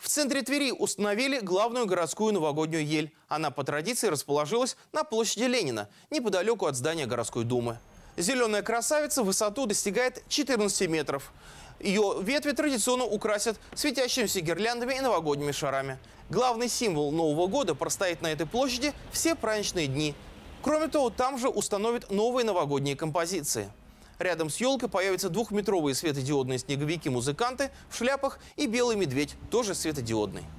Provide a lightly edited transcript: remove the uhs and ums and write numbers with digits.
В центре Твери установили главную городскую новогоднюю ель. Она по традиции расположилась на площади Ленина, неподалеку от здания городской думы. Зеленая красавица в высоту достигает 14 метров. Ее ветви традиционно украсят светящимися гирляндами и новогодними шарами. Главный символ Нового года простоит на этой площади все праздничные дни. Кроме того, там же установят новые новогодние композиции. Рядом с елкой появятся двухметровые светодиодные снеговики-музыканты в шляпах и белый медведь, тоже светодиодный.